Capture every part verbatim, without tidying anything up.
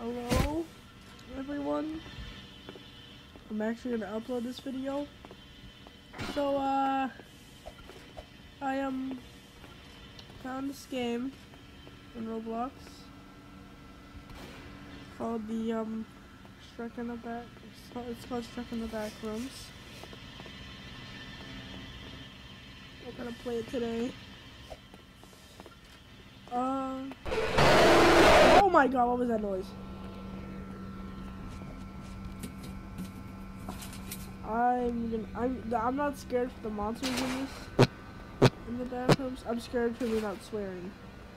Hello, everyone. I'm actually gonna upload this video. So, uh, I um found this game in Roblox called the um Struck in the Back. It's called, it's called Struck in the Back Rooms. We're gonna play it today. Uh, oh my God! What was that noise? I'm gonna, I'm I'm not scared for the monsters in this in the bathrooms. I'm scared for me not swearing.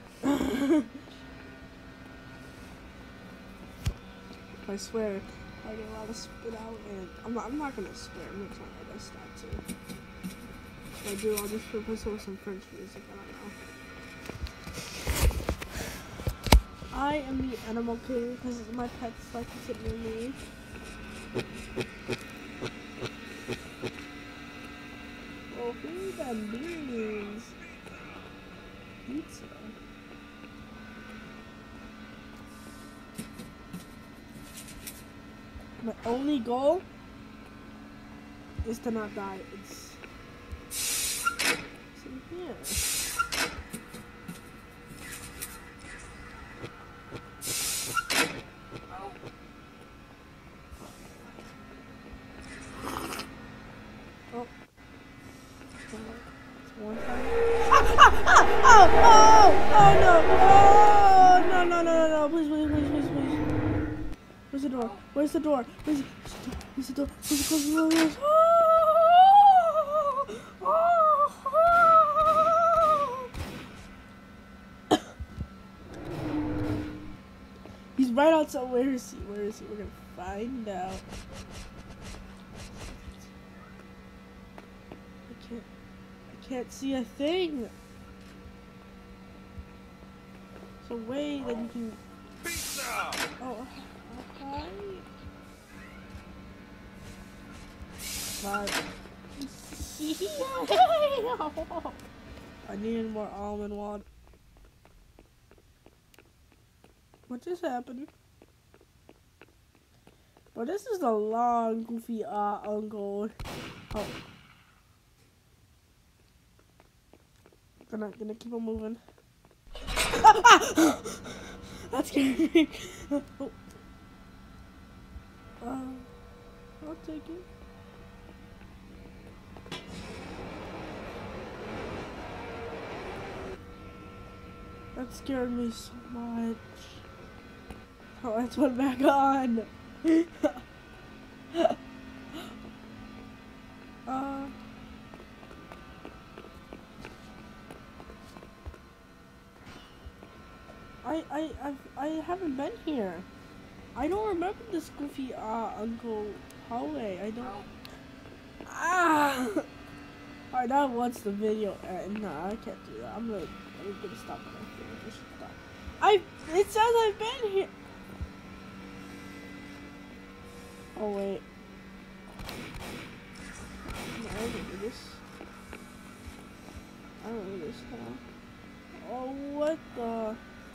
If I swear, I get a lot of spit out, and I'm not I'm not gonna swear. I'm gonna try my best not to. If I do, I'll just replace it with some French music. I don't know. I am the animal king because my pets like to sit near me. Oh, food and beans. Pizza. My only goal is to not die. It's, it's in here. Oh. One time. Ah, ah, ah, oh, oh, oh, no, oh, no, no, no, no, no, please, please, please, please, please. Where's the door? Where's the door? Where's the, where's the door? Where's the door? Where's the door? Oh, oh, oh. He's right outside. Where is he? Where is he? We're gonna find out. I can't. Can't see a thing. So wait, then you can. Pizza. Oh, okay. But I needed more almond water. What just happened? But this is a long, goofy, uh, uncle. Oh. Gonna, gonna keep on moving. Ah, ah! That's scary. Oh. Uh, I'll take it. That scared me so much. Oh, let's put it back on. uh. I, I, I've, I haven't been here. I don't remember this goofy, uh, Uncle hallway. I don't. Ah! Alright, now once the video ends. No, I can't do that. I'm gonna, I'm gonna stop right here. Just stop. I, it says I've been here. Oh, wait. No, I don't do this. I don't do this now. Oh, what the?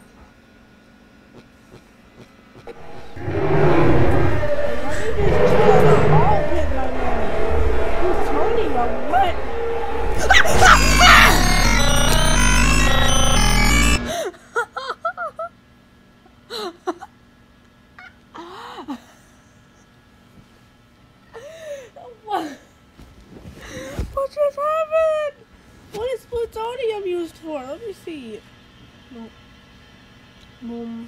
What just happened? What is plutonium used for? Let me see. No. Boom.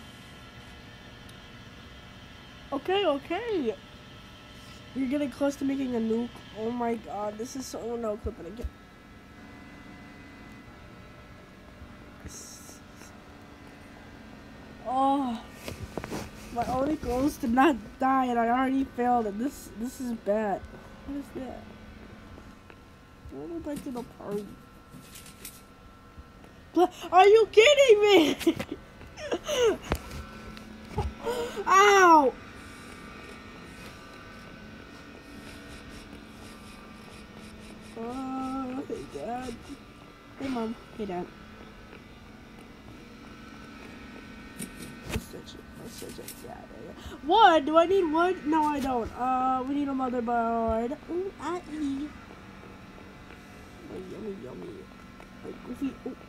Okay, okay. You're getting close to making a nuke. Oh my God, this is so no clipping again. Oh, my only goal is to not die, and I already failed it. This this is bad. What is that? What am I to the party? Are you kidding me? Ow! Oh, hey Dad. Hey Mom. Hey Dad. Let's search it. Let's search it. Dad. Wood? Do I need wood? No, I don't. Uh, we need a motherboard. Ooh, I eat. Oh, yummy, yummy. Like, goofy.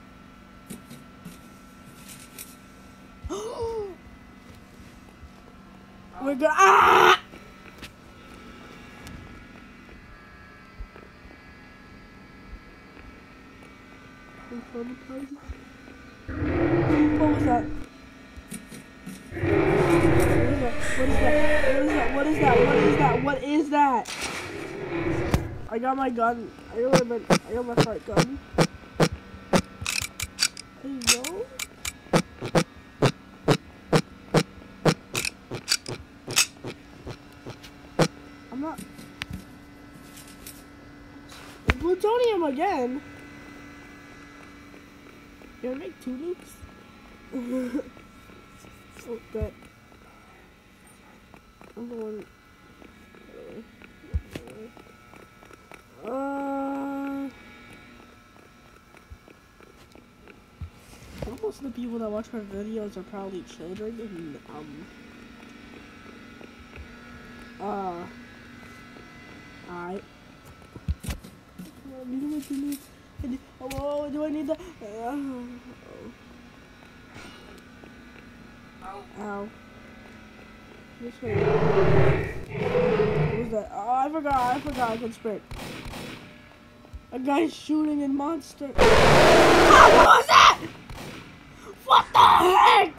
Oh. We're good. Ah! What was that? What is that? What is that? What is that? What is that? I got my gun. I got my I got my front gun. There you go. I'm not. Plutonium again. Can I make two nukes? Oh, that. I'm going. Uh. Most of the people that watch my videos are probably children, and um. Uh. I. Oh, do I need that? Uh, Ow. This way. What was that? Oh, I forgot. I forgot I could sprint. A guy's shooting in monster. Oh, what was that? What the heck?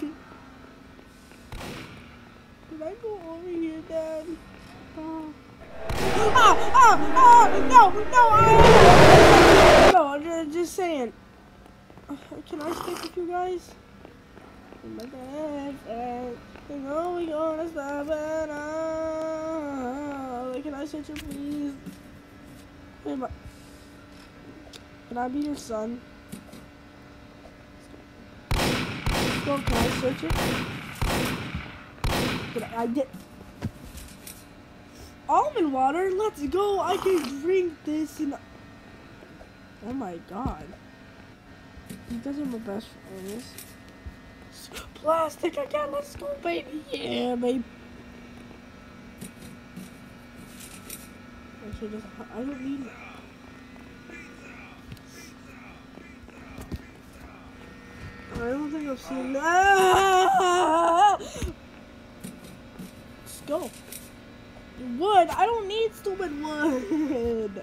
Did I go over here, Dad? Oh. Oh, oh, oh, no, no, I, no, I'm just saying. Can I stick with you guys? Oh my God, you know we gonna stop it now. Can I search it, please? Can I be your son? Go, can I search it? Can I, I get almond water? Let's go! I can drink this and oh my God. You guys are my best friends. Plastic again, let's go, baby. Yeah, baby. I should just, I don't need it. I don't think I've seen that. Let's go. Wood, I don't need stupid wood.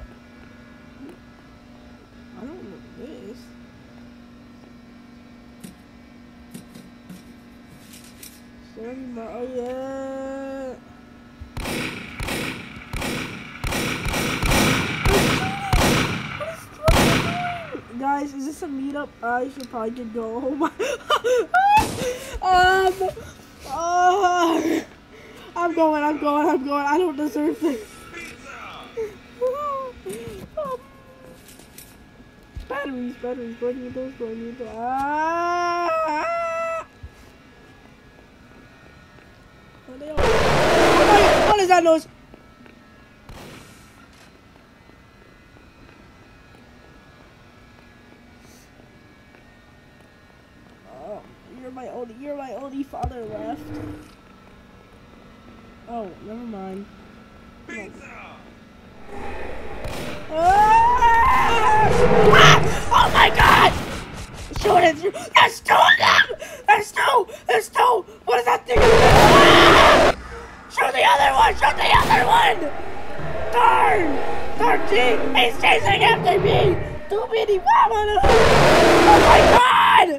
I don't know this. Oh yeah. Guys, is this a meetup? I should probably get go home. um, uh, I'm going, I'm going, I'm going. I don't deserve this. um, batteries, batteries, go need those, go need those. Ah! Oh my God, what is that noise? Oh, you're my only, you're my only father left. Oh, never mind. No. Ah! Ah! Oh my God! Shoot it through. There's two of them! There's two! There's two! What is that thing? Ah! Shoot the other one! Shoot the other one! Darn! Darn G! He's chasing after me! Too many mama! Oh my God!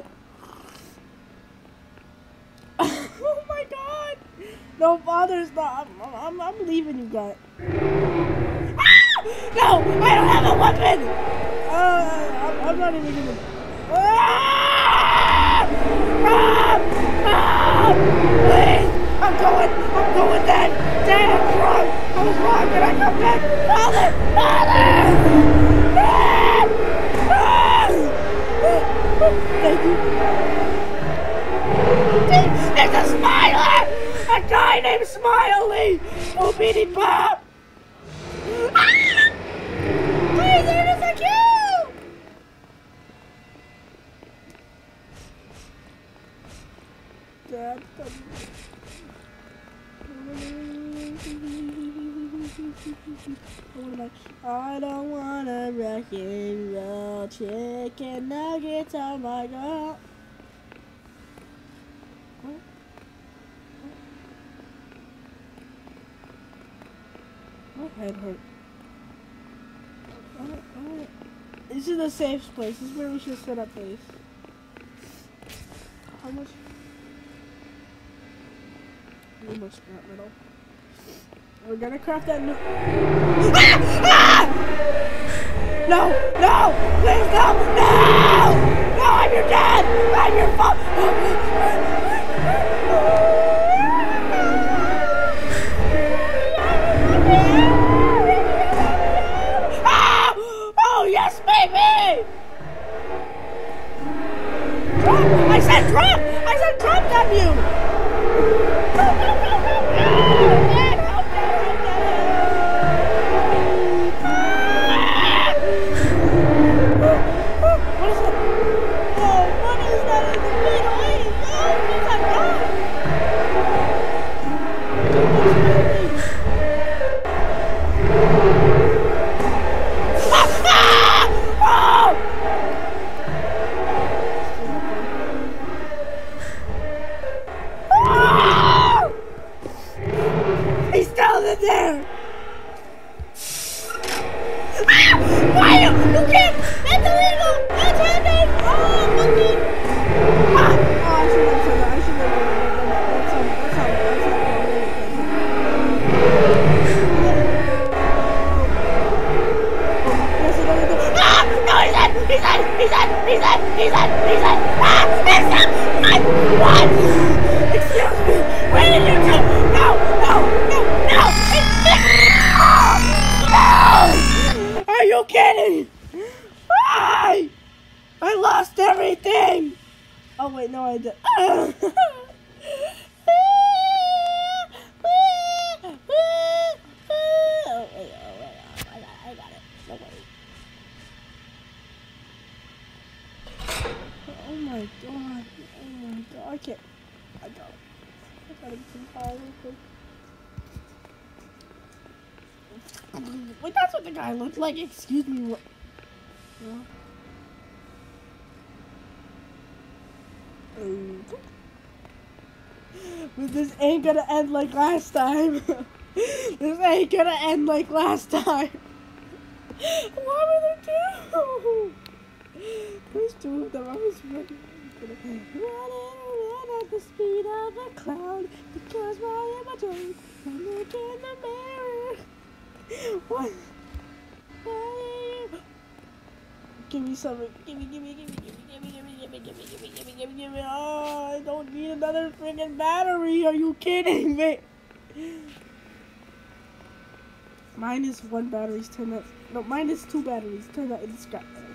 Oh my God! No, father's not. I'm, I'm, I'm leaving you guys. Ah! No! I don't have a weapon! Uh, I'm, I'm not even gonna. Ah! Ah! Ah! Please! I'm going! I'm going then! Dad, I was wrong! I was wrong! Can I come back? Father! Father! Ah! Ah! Thank you. There's a Smiler! A guy named Smiley! Oh, Beady Pop! Ah! Hey, there is a kill! Dad, I don't wanna rock and roll. Chicken nuggets are my girl. What? My head hurt. Alright, alright. This is a safe place. This is where we should set up base. How much? How much scrap metal? We're gonna craft that new. Ah! Ah! No! No! Please no! No! No! I'm your dad! I'm your father! Ah! Oh yes, baby! Drop! I said drop! I said drop that you! No! No! No! No! No! Oh wait, no I did. Oh, wait, oh, wait, oh, I got it, I got it. Don't worry. Oh my god. Oh my god. I can't. I got it. I gotta get some power real quick. Wait, that's what the guy looked like. Excuse me. What? Yeah. But this ain't gonna end like last time. This ain't gonna end like last time. Why were there two? There's two of them. I was running, running, running at the speed of a cloud because why am I doing? I look in the mirror. What? Why? Give me something. Give me, give me, give me, give me, give me, give me, give me, give me, give me, give me, give me, give me. Oh, I don't need another freaking battery. Are you kidding me? Mine is one battery's turned out. No, mine is two batteries turned out into scrap metal.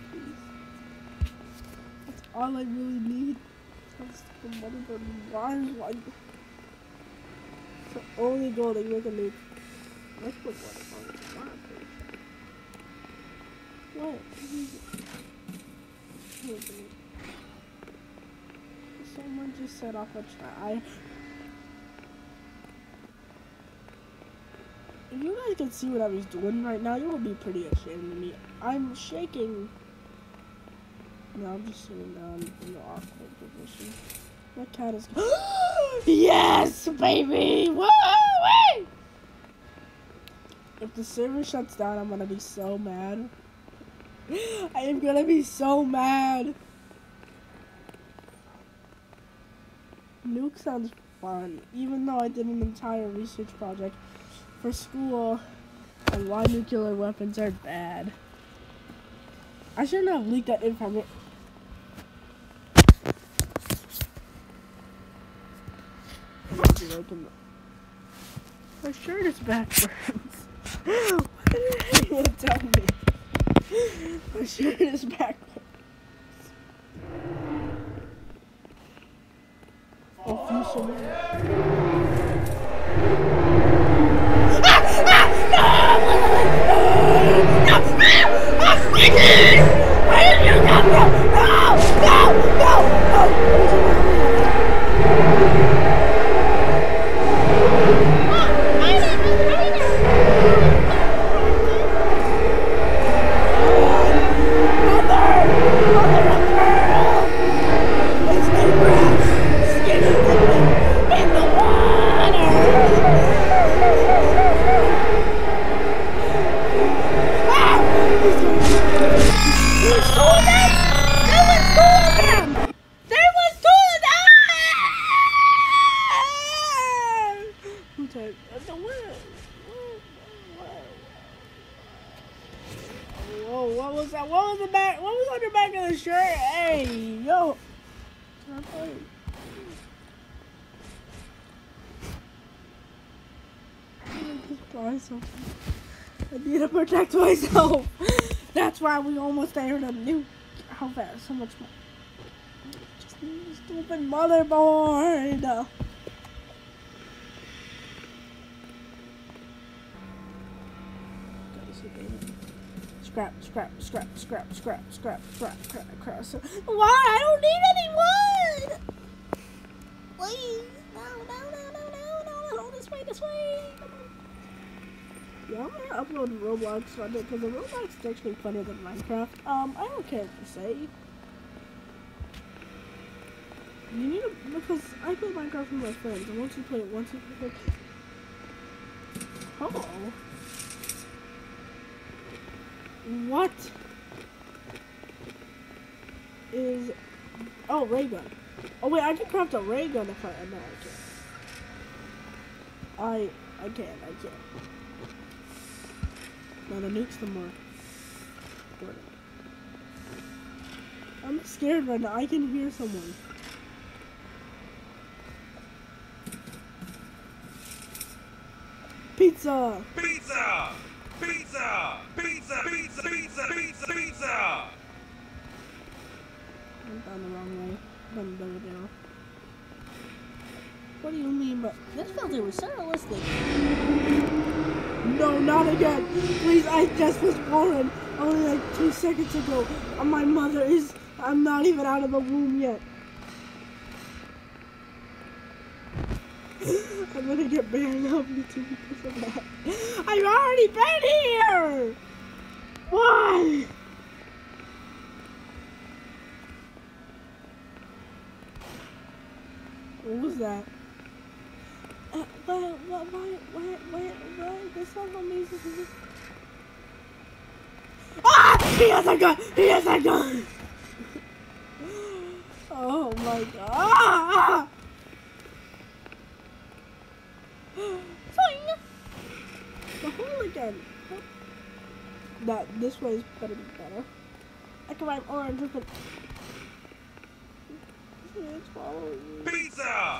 That's all I really need. That's the motherboard wires one. It's the only goal that you can make. Let's put one on the front. What? Someone just set off a try. If you guys could see what I was doing right now, you would be pretty ashamed of me. I'm shaking. No, I'm just sitting down in the awkward position. My cat is. Yes, baby! Woo! Wait! If the server shuts down, I'm gonna be so mad. I am gonna be so mad. Nuke sounds fun, even though I did an entire research project for school on why nuclear weapons are bad. I shouldn't have leaked that information. My shirt is backwards. Why did anyone tell me? My shirt is backwards. Oh, fusion. Ah! Ah! No! No! Ah! Where did you come from? No! No! No! No! check. Uh, where? Whoa, what was that? What was the back? What was on the back of the shirt? Hey, yo. Can I play? I need to protect myself. That's why we almost aired a new. How fast? So much more. Just need a stupid motherboard. Scrap, scrap, scrap, scrap, scrap, scrap, scrap, scrap, scrap. So, why? I don't need any wood. Please, no, no, no, no, no, no, no, this way, this way. Yeah, I'm gonna upload Roblox on it because the Roblox is actually funnier than Minecraft. Um, I don't care what you say. You need to, because I play Minecraft with my friends, and once you play it, once you play it. Oh. What is, oh, ray gun. Oh wait, I can craft a ray gun if I, no, I can't. I, I can't, I can't. No, the nuke's the more important. I'm scared right now, I can hear someone. Pizza! Pizza! Pizza! Pizza! Pizza! Pizza! Pizza! Pizza! I'm down the wrong way. Done over there. What do you mean by this filter was so realistic? No, not again! Please, I just was born only like two seconds ago. And my mother is I'm not even out of the womb yet. I'm gonna get banned off YouTube because of that. I've already been here! Why? What was that? Uh, why, why, why, why, why, why? That's not amazing. Ah! He has a gun! He has a gun! Oh my god! Ah! The hole again. That this way is better be better. I can rhyme orange with it. It's following me. Pizza! I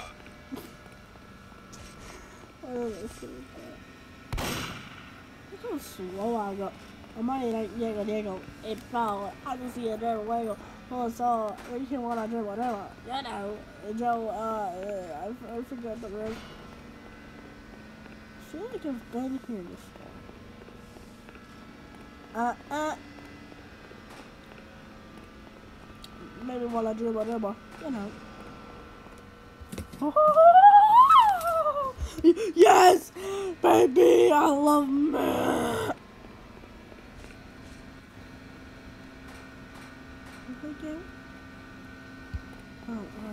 don't know if that. Look how slow I go. Amai like Diego Diego. It fell. I can see a there wiggle. Oh, so we can want to do whatever. You know, Joe. Uh, I I forgot the rest. I feel like I've been here before. Uh, uh. Maybe while I dribble, dribble, you know. Oh, yes! Baby, I love me! Okay. Oh, oh.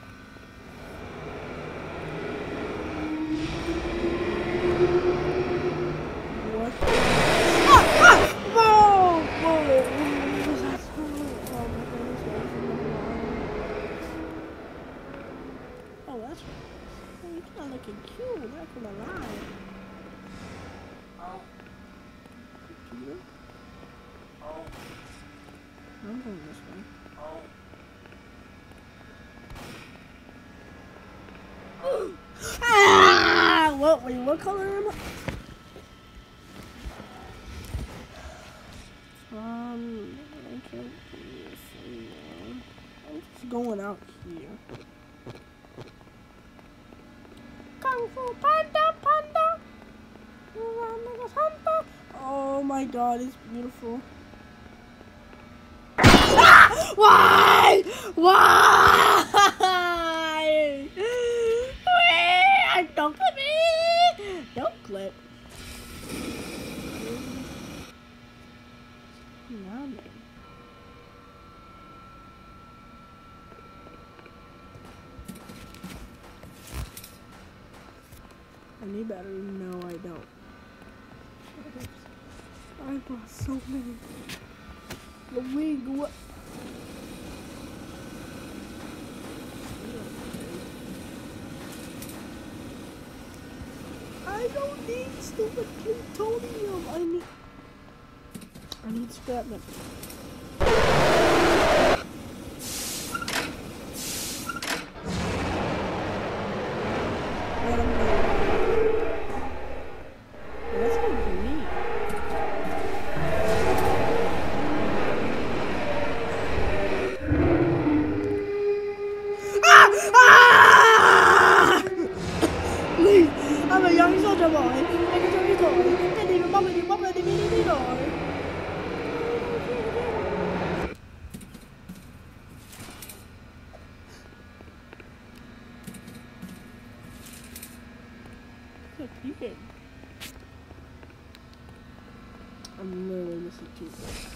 What? Ah! Ah! Whoa! Whoa! What was that? Oh my goodness. Oh, that's right. Oh, you're kind of looking cute. Not gonna lie. Oh. Cute. Oh. I'm going this way. Oh. Ah! What? Wait, what color am I? Um, I can't see. I'm just going out here. Kung Fu Panda, Panda. Oh my God, it's beautiful. Ah! Why? Why? Wait, don't clip me. Don't clip. Yummy. I need battery. No, I don't. I bought so many. The wig. What? I don't need stupid plutonium. I need. I need scrap metal. Wait, I'm gonna. Well, that's good for me. Ah! Ah! Please, I'm a young soldier boy. I can tell you toy. And even mama, you mama, you mini me toy. Peeking. I'm literally missing two.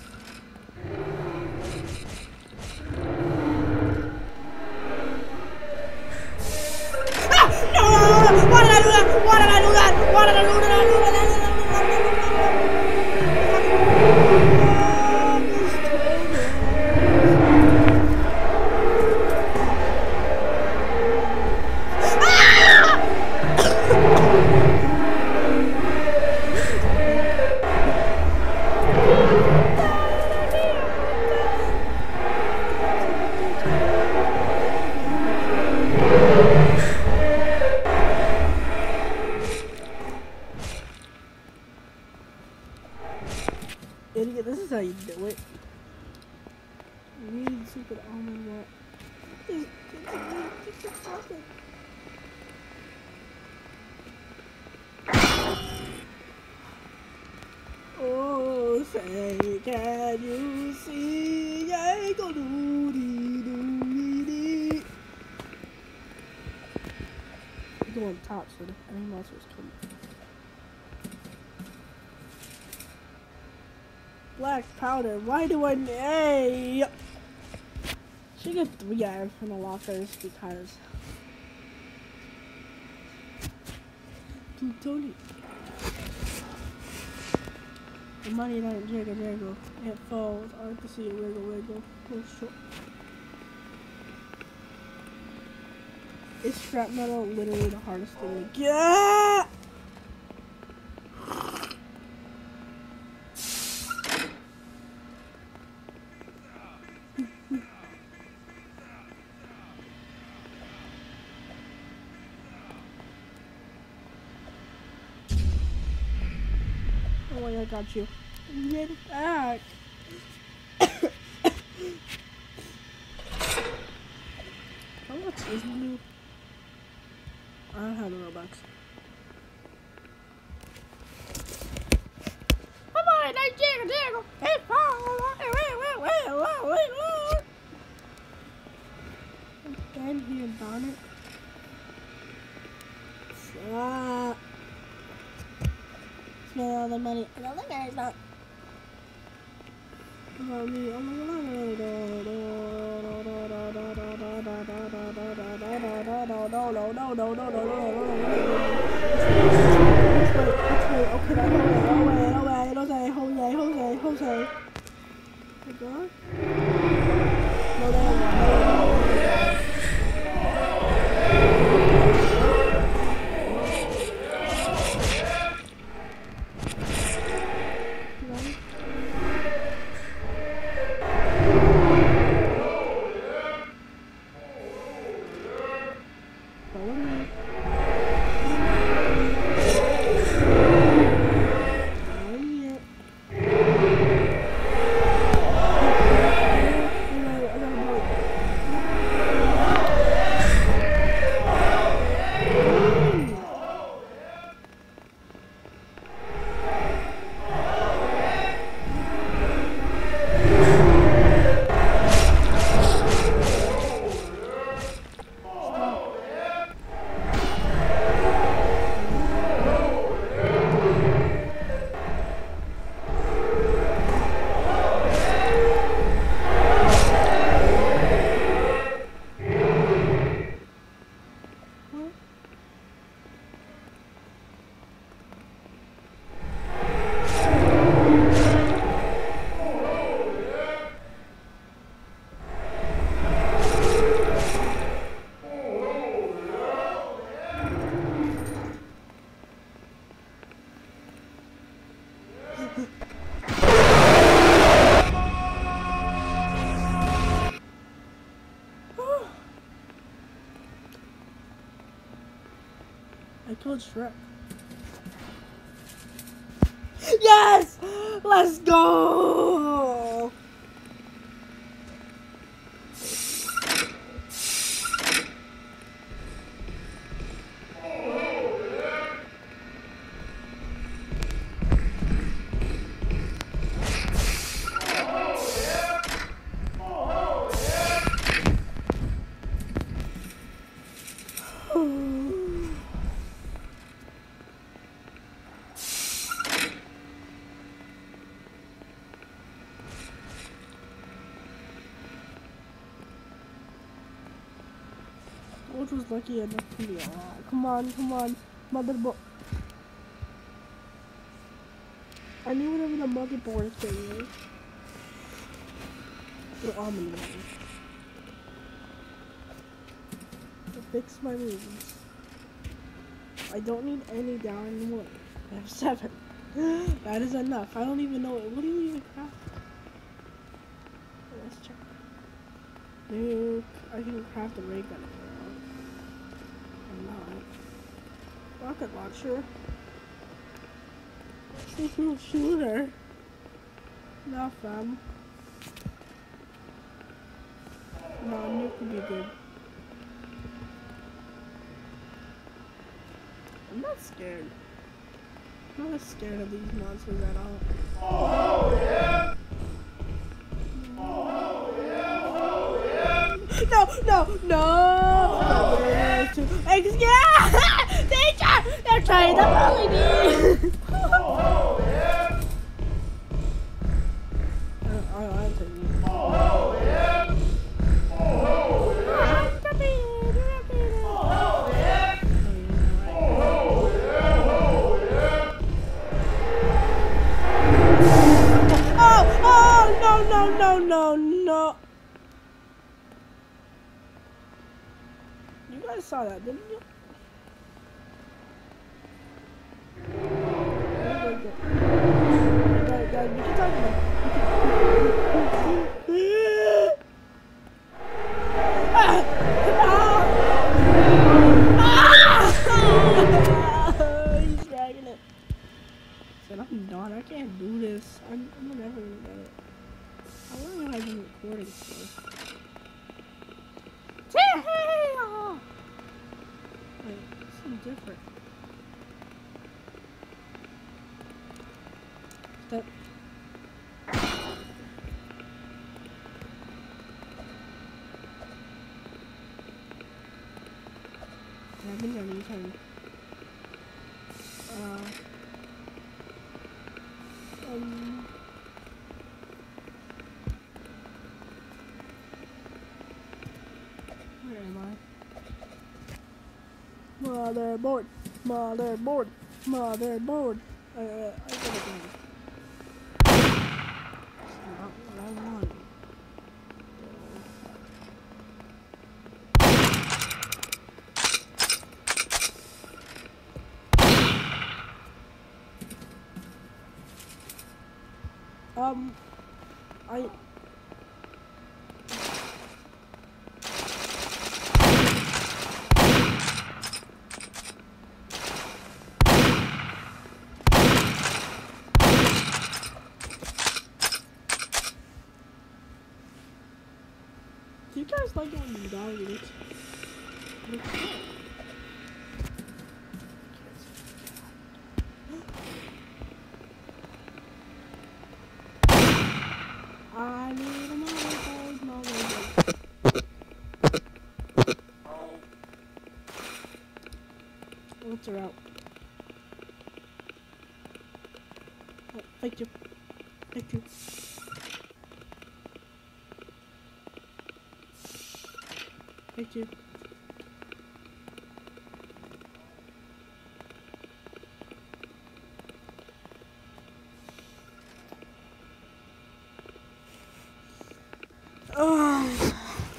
Ah! No! Why did I do that? Why did I do that? Why did I do that? Idiot, this is how you do it. Read stupid almond what? Just, just, just stop it. Oh, say, can you see? I go doody doody. Go on top, so any monsters come. Black powder. Why do I? Hey, she get three items from the lockers because plutonium. The money that jiggle jiggle. It falls. I like to see it wiggle wiggle. Oh, sure. Is scrap metal literally the hardest thing to get? Oh wait, I got you. Get it back. How much is new? I don't have the Robux. Come on, they jiggle jiggle. It's again here, darn it. Stop. Smell all the money. I don't think I not. About me. Oh my Follow me. killed Shrek. Yes! Let's go! Which was lucky enough to be alive. Come on, come on, motherboard. I knew whatever the motherboard thing is. The almond one. To fix my movies. I don't need any down wood. I have seven. That is enough. I don't even know. What do you even craft? Let's check. Nuke. I can craft a ray gun. Not. Rocket launcher. Shooter. No, fam. No, nuke would be good. I'm not scared. I'm not scared of these monsters at all. Oh yeah! Oh yeah! Oh yeah! No! No! No! Oh, yeah. Ex yeah! Teacher! They're trying to bully me! Oh yeah! I, I, I'll take you. Oh yeah! Oh yeah! Oh yeah! Oh! Oh! No! No! No! No! No! You guys saw that, didn't you? Guys, guys, we can talk about it. Ah! Ah! He's dragging it. Said I'm done. I can't do this. I'm, I'm never gonna get it. I wonder if I've been recording stuff. Wait, something different. That. I've been there many times. Uh. Um. Where am I? Motherboard, motherboard, motherboard. Uh, I gotta go. That's not what I wanted. Um, I. Do you guys like it when you die? It looks, it looks good. I need a motherboard, motherboard. What's her out? Oh, thank you. Thank you. Thank you. Oh.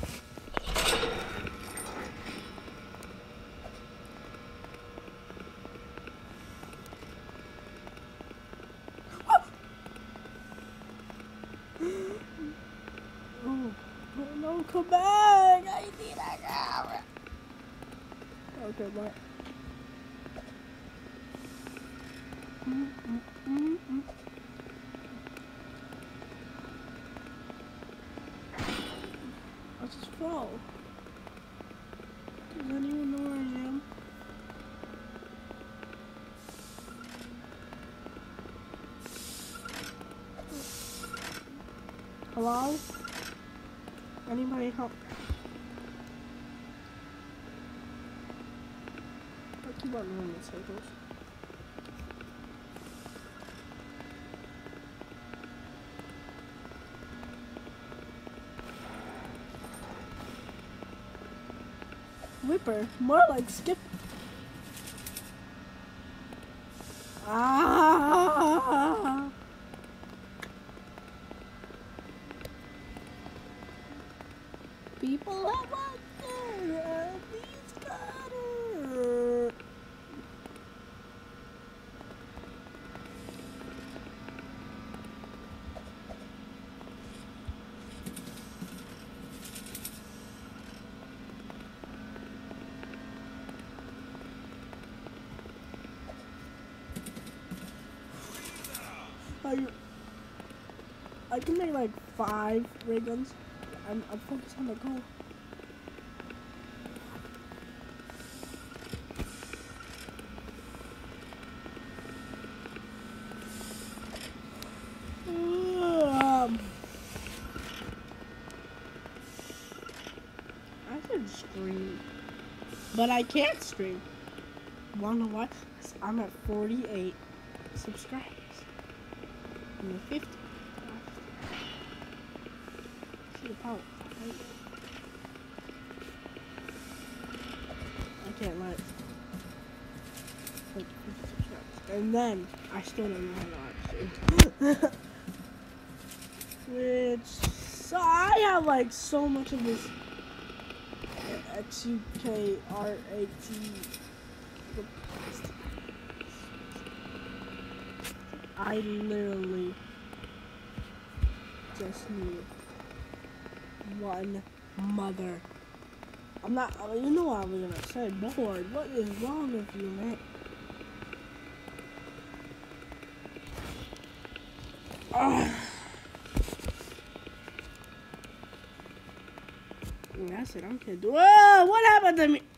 Oh, no, come back! I need a camera. Okay, bye. Mm, mm, mm. I just fell. Does anyone know where I am? Hello? Anybody help? I keep on running in circles. Whipper, more like skip. Ah! People have out there, these gutter. I, I can make like five ray guns. I'm, I'm focused on the goal. Um, I should stream, but I can't stream. Wanna know why? 'Cause I'm at forty-eight subscribers. I'm at fifty. Should have power. I can't let. Like fifty subscribers, and then I still don't know how to watch it. Which, so I have like so much of this X U K R A T. I literally just need one mother. I'm not, you know what I was gonna say, bored. What is wrong with you, man? Ugh. That's it, I'm kidding. Whoa, what happened to me?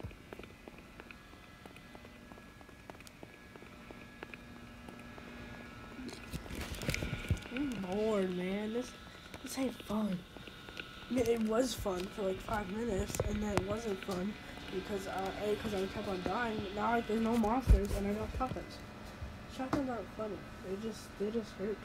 I'm bored, man. This, this ain't fun. I mean, it was fun for like five minutes, and then it wasn't fun because uh, A, because I kept on dying. But now like, there's no monsters, and I got shotguns. Shotguns aren't funny. They just, they just hurt.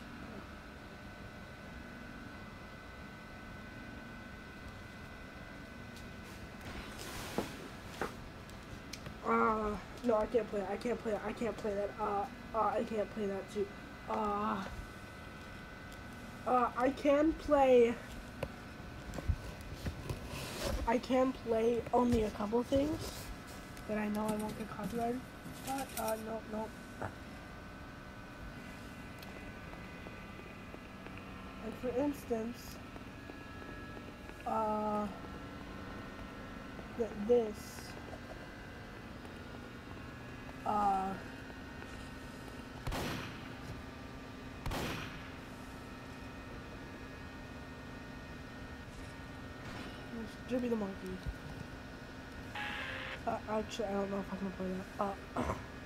Uh, no, I can't play that. I can't play that. I can't play that. Uh, uh, I can't play that too. Uh, uh, I can play. I can play only a couple things that I know I won't get copyrighted. But, uh, no, no. Like, for instance, uh, th this. Uh, Drippy the Monkey. Uh, actually, I don't know if I can play that. Uh,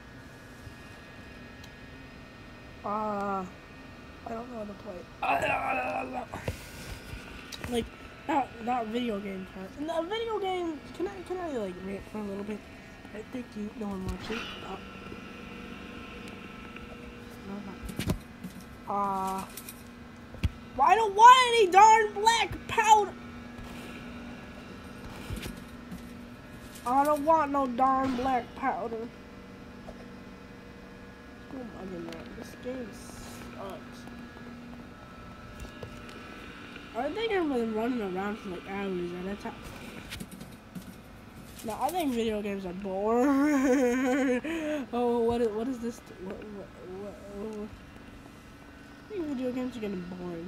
uh, I don't know how to play. Uh, like, not not video game part. In the video game, can I can I like rant for a little bit? I think you no one watching. Uh, no, uh, well, I don't want any darn black powder. I don't want no darn black powder. Oh my god, this game sucks. I think I've been running around for like hours at a time. No, I think video games are boring. Oh, what is, what is this? What, what, what, what? I think video games are getting boring.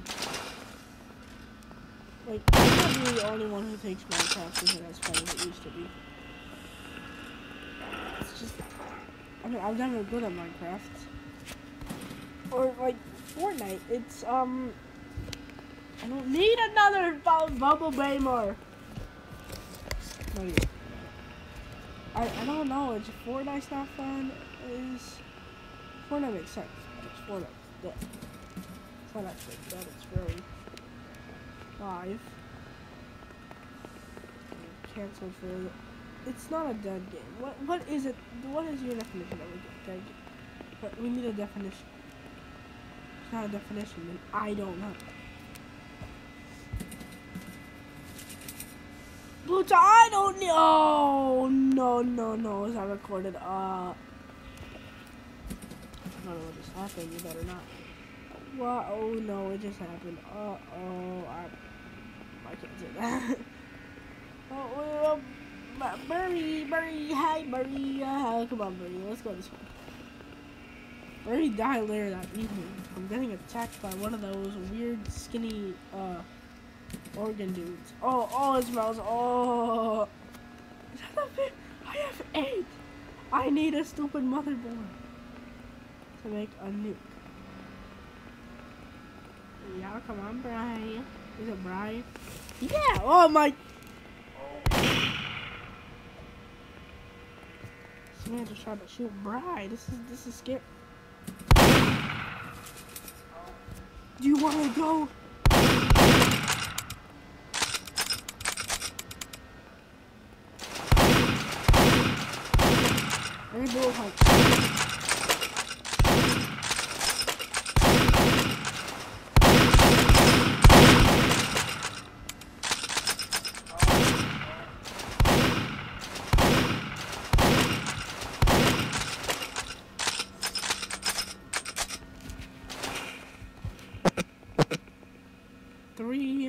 Like, I'm not really the only one who thinks Minecraft isn't as fun as it used to be. It's just, I mean, I'm never good at Minecraft. or like Fortnite. It's um. I don't need another bu bubble gamer. No, yeah. I I don't know. It's Fortnite's not fun. Is Fortnite makes sense? It's Fortnite. Dead. It's not actually dead. It's very live. Cancelled for it. It's not a dead game. What what is it? What is your definition of a dead game? But we need a definition. It's not a definition, then I don't know. Bluetooth, I don't know. Oh, no, no, no. Is that recorded? Uh. I don't know what just happened. You better not. What? Oh no, it just happened. Uh oh. I. I can't say that. Oh, well, Burry, Burry, hi, Burry. Uh, come on, Burry. Let's go this way. Burry died later that evening. I'm getting attacked by one of those weird, skinny, uh, organ dudes. Oh, oh, it smells. Oh. Is that a bit? I have eight. I need a stupid motherboard to make a nuke. Yeah, come on, Bri. Is it Bri? Yeah. Oh my. This man just tried to shoot Bri. This is this is scary. Do you want to go? Let me do it like. Three.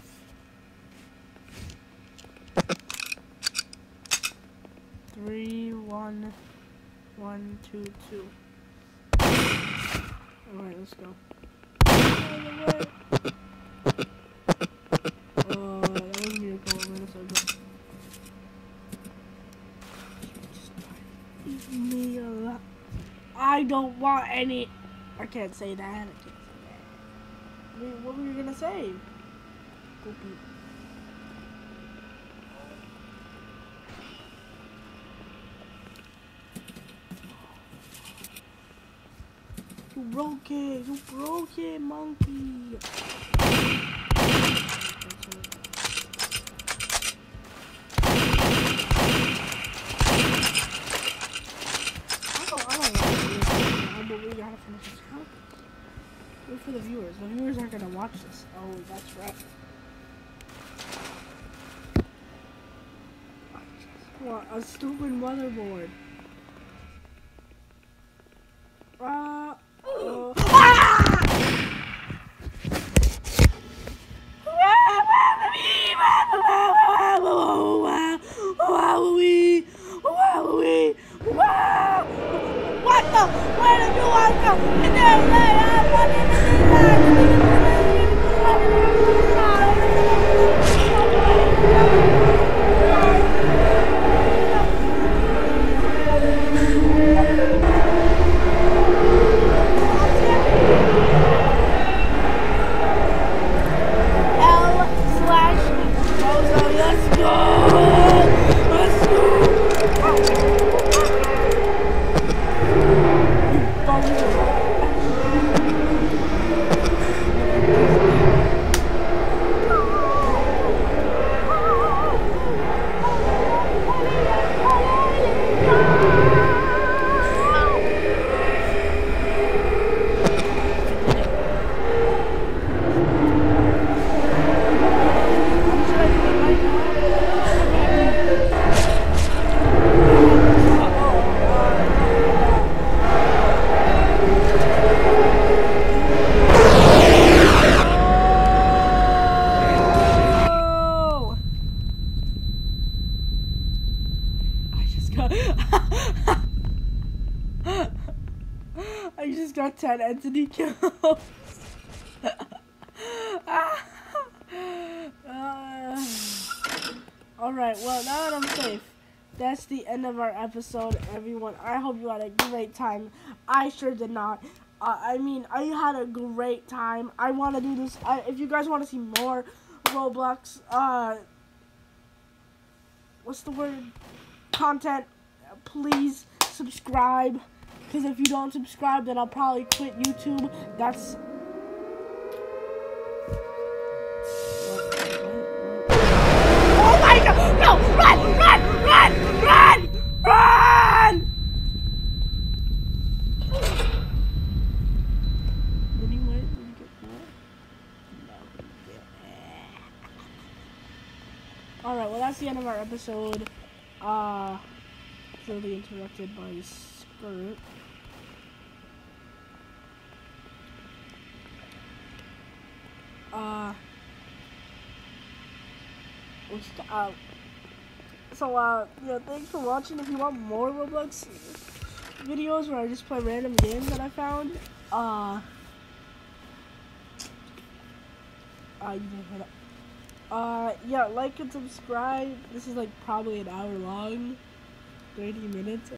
Three, one, one, two, two. Alright, let's go. Oh, that was a miracle. Let's go. Eat me alive. I don't want any. I can't say that. I can't say that. I mean, what were you gonna say? Goopy. You broke it! You broke it, monkey! Wait for the viewers. The viewers aren't gonna watch this. Oh, that's right. What a stupid motherboard. Uh. Oh. Ah! What the? Where did you want to go? In there, there, what did I just got ten entity kills. uh, Alright, well, now that I'm safe, that's the end of our episode, everyone. I hope you had a great time. I sure did not. Uh, I mean, I had a great time. I want to do this. I, if you guys want to see more Roblox, uh, what's the word? Content, please subscribe. Because if you don't subscribe, then I'll probably quit YouTube. That's... Oh my god! No! Run! Run! Run! Run! Run! Did he win? Did he get caught? No, he didn't. Alright, well that's the end of our episode. Uh, clearly interrupted by Skirt. Uh... Uh, so, uh, yeah, thanks for watching. If you want more Roblox videos where I just play random games that I found, uh, uh, you didn't hear that. Uh, yeah, like and subscribe. This is like probably an hour long, thirty minutes.